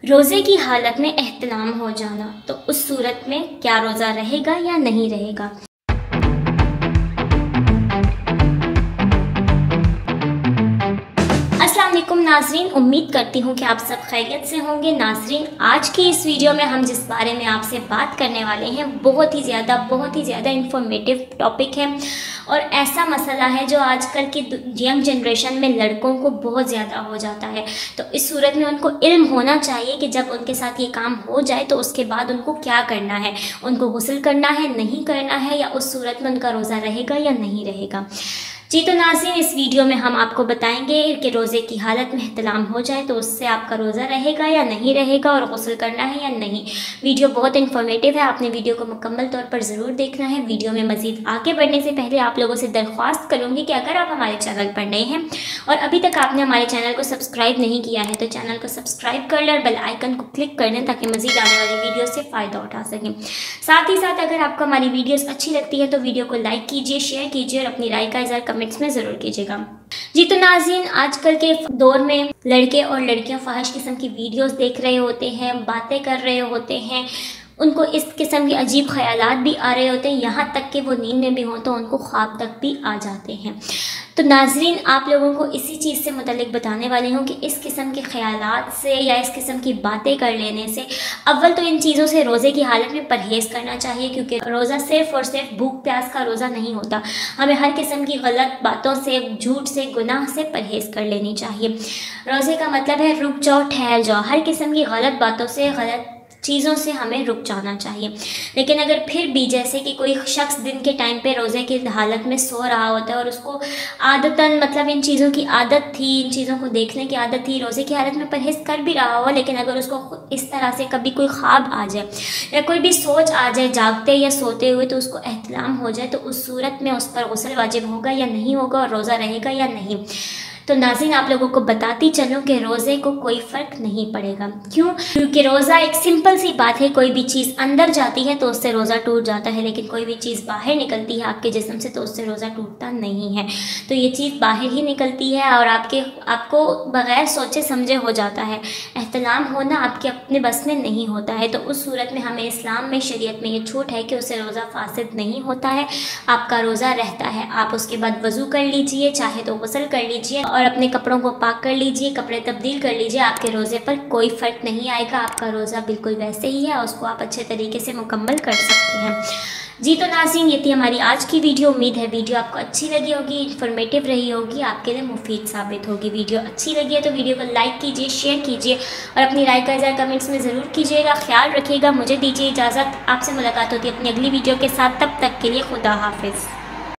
रोज़े की हालत में एहतलाम हो जाना, तो उस सूरत में क्या रोज़ा रहेगा या नहीं रहेगा। अस्सलाम वालेकुम नाज़रीन, उम्मीद करती हूँ कि आप सब खैरियत से होंगे। नाज़रीन, आज की इस वीडियो में हम जिस बारे में आपसे बात करने वाले हैं बहुत ही ज़्यादा इंफॉर्मेटिव टॉपिक है और ऐसा मसला है जो आजकल की यंग जनरेशन में लड़कों को बहुत ज़्यादा हो जाता है। तो इस सूरत में उनको इल्म होना चाहिए कि जब उनके साथ ये काम हो जाए तो उसके बाद उनको क्या करना है, उनको गुस्ल करना है, नहीं करना है, या उस सूरत में उनका रोज़ा रहेगा या नहीं रहेगा। जी तो नाज़रीन, इस वीडियो में हम आपको बताएंगे कि रोज़े की हालत में एहतलाम हो जाए तो उससे आपका रोज़ा रहेगा या नहीं रहेगा और गुस्ल करना है या नहीं। वीडियो बहुत इन्फॉर्मेटिव है, आपने वीडियो को मुकम्मल तौर पर ज़रूर देखना है। वीडियो में मज़ीद आगे बढ़ने से पहले आप लोगों से दरख्वास्त करूँगी कि अगर आप हमारे चैनल पर नए हैं और अभी तक आपने हमारे चैनल को सब्सक्राइब नहीं किया है तो चैनल को सब्सक्राइब कर लें और बेल आइकन को क्लिक कर लें ताकि मज़ीद आने वाली वीडियो से फ़ायदा उठा सकें। साथ ही साथ अगर आपको हमारी वीडियोज़ अच्छी लगती है तो वीडियो को लाइक कीजिए, शेयर कीजिए और अपनी राय का इज़हार कमेंट्स में ज़रूर कीजिएगा। जी तो नाज़रीन, आजकल के दौर में लड़के और लड़कियां फ़ाहिश किस्म की वीडियोस देख रहे होते हैं, बातें कर रहे होते हैं, उनको इस किस्म के अजीब ख्यालात भी आ रहे होते हैं, यहाँ तक कि वो नींद में भी हों तो उनको ख्वाब तक भी आ जाते हैं। तो नाज़रीन, आप लोगों को इसी चीज़ से मुतल्लिक बताने वाली हूँ कि इस किस्म के ख्यालात से या इस किस्म की बातें कर लेने से अव्वल तो इन चीज़ों से रोज़े की हालत में परहेज़ करना चाहिए, क्योंकि रोज़ा सिर्फ़ और सिर्फ भूख प्यास का रोज़ा नहीं होता। हमें हर किस्म की गलत बातों से, झूठ से, गुनाह से परहेज़ कर लेनी चाहिए। रोज़े का मतलब है रुक जाओ, ठहर जाओ। हर किस्म की गलत बातों से, गलत चीज़ों से हमें रुक जाना चाहिए। लेकिन अगर फिर भी जैसे कि कोई शख्स दिन के टाइम पे रोज़े की हालत में सो रहा होता है और उसको आदतन मतलब इन चीज़ों की आदत थी, इन चीज़ों को देखने की आदत थी, रोज़े की हालत में परहेज़ कर भी रहा हो, लेकिन अगर उसको इस तरह से कभी कोई ख्वाब आ जाए या कोई भी सोच आ जाए जागते या सोते हुए तो उसको एहतलाम हो जाए, तो उस सूरत में उस पर गुस्ल वाजिब होगा या नहीं होगा और रोज़ा रहेगा या नहीं। तो नाज़रीन, आप लोगों को बताती चलूँ कि रोज़े को कोई फ़र्क नहीं पड़ेगा। क्यों? क्योंकि रोज़ा एक सिंपल सी बात है, कोई भी चीज़ अंदर जाती है तो उससे रोज़ा टूट जाता है, लेकिन कोई भी चीज़ बाहर निकलती है आपके जिस्म से तो उससे रोज़ा टूटता नहीं है। तो ये चीज़ बाहर ही निकलती है और आपको बग़ैर सोचे समझे हो जाता है। एहतलाम होना आपके अपने बस में नहीं होता है। तो उस सूरत में हमें इस्लाम में, शरीयत में ये छूट है कि उससे रोज़ा फासिद नहीं होता है, आपका रोज़ा रहता है। आप उसके बाद वज़ू कर लीजिए, चाहे तो गुस्ल कर लीजिए और अपने कपड़ों को पाक कर लीजिए, कपड़े तब्दील कर लीजिए। आपके रोज़े पर कोई फ़र्क नहीं आएगा, आपका रोज़ा बिल्कुल वैसे ही है, उसको आप अच्छे तरीके से मुकम्मल कर सकते हैं। जी तो नाज़रीन, ये थी हमारी आज की वीडियो। उम्मीद है वीडियो आपको अच्छी लगी होगी, इन्फॉर्मेटिव रही होगी, आपके लिए मुफीद साबित होगी। वीडियो अच्छी लगी है तो वीडियो को लाइक कीजिए, शेयर कीजिए और अपनी राय का इज़हार कमेंट्स में ज़रूर कीजिएगा। ख्याल रखिएगा। मुझे दीजिए इजाज़त, आपसे मुलाकात होती है अपनी अगली वीडियो के साथ। तब तक के लिए खुदा हाफिज़।